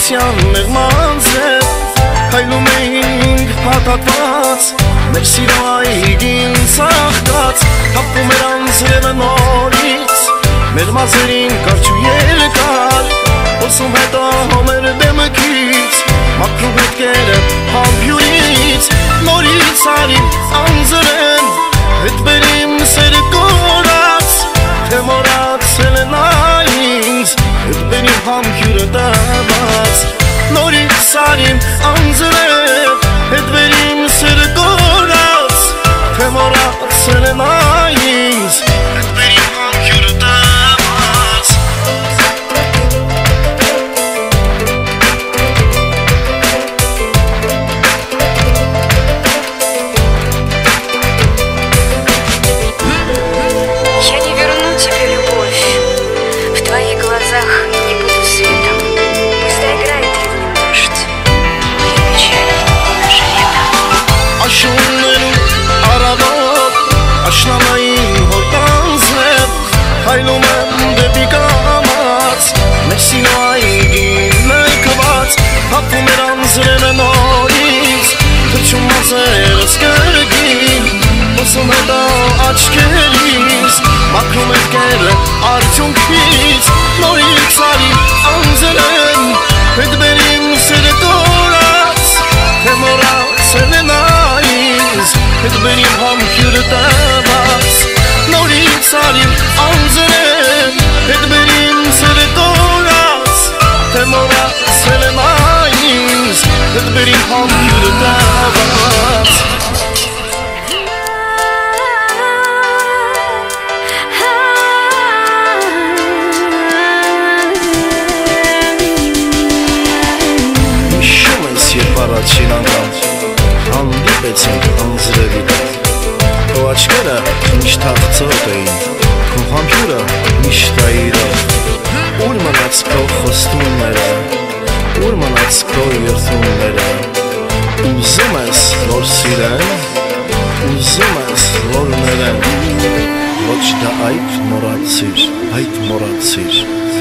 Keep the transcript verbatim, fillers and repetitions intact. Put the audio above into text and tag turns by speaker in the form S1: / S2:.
S1: Աղբասյան մեղման ձև Քայլում էինք փաթաթված Մեր սիրո այգին ծաղկած Հապում էր անձրևը նորից Մեր մազերին կարճ ու երկար Ոսում հետո մեր դեմքից Մաքրում հետքերը համբյուրից Նորից արին անձրեն Հետ բերիմ սերը կորած Թե մորացել են այնց Հետ բերիմ համբյուրը տված Նորից արին անձրեն Հետ բերիմ սերը կորած Թե մորացել են այնց Հետ բերիմ համբյուրը տված
S2: Я не верну тебе любовь, в твоих глазах не буду светом. Пусть доиграет ливнем дождь, мои печали, наше лето.
S1: Աշուններում արավոտ, աշնանային հորտան ձև Հայլում եմ դեպի կամաց, մեր սիրո այգին լքված Հապում էր անձրևը նորից, թրջում մազերս կրկին Ոսում հետո աչքերից, մաքրում հետքերը արդյունքից Նորից արին անձրեն, հետ բերիմ սերը կորած Թե մորացել են այնց, հետ բերիմ համբյուրը տված Նորից արին անձրեն, հետ բերիմ սերը կորած Թե մորացել են այնց, հետ բերիմ համբյուրը տված Երբ առաջին անգամ հանդիպեցինք անձրևի Քո աչքերը միշտ թախծոտ էին, քո համբյուրը միշտ այրով Ուր մնաց քո խոստումները, ուր մնաց քո երդումները Ուզում ես որ սիրեմ, ուզում ես որ ներեմ Ոչ դա այդ մոռացիր, այդ մոռացիր